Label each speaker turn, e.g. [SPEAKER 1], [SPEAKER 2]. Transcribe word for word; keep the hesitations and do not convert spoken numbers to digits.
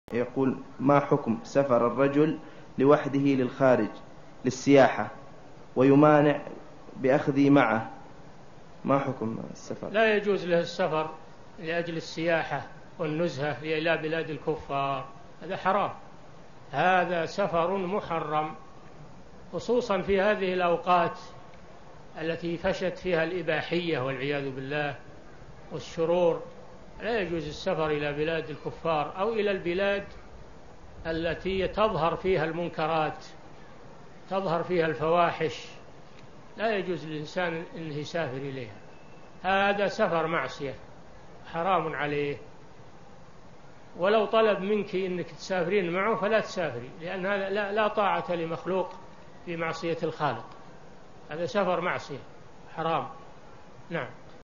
[SPEAKER 1] يقول: ما حكم سفر الرجل لوحده للخارج للسياحة ويمانع بأخذي معه؟ ما حكم السفر؟
[SPEAKER 2] لا يجوز له السفر لأجل السياحة والنزهة إلى بلاد الكفار، هذا حرام، هذا سفر محرم، خصوصا في هذه الأوقات التي فشت فيها الإباحية والعياذ بالله والشرور. لا يجوز السفر إلى بلاد الكفار أو إلى البلاد التي تظهر فيها المنكرات، تظهر فيها الفواحش، لا يجوز للإنسان أنه يسافر إليها، هذا سفر معصية حرام عليه. ولو طلب منك أنك تسافرين معه فلا تسافري، لأن هذا لا, لا طاعة لمخلوق في معصية الخالق، هذا سفر معصية حرام. نعم.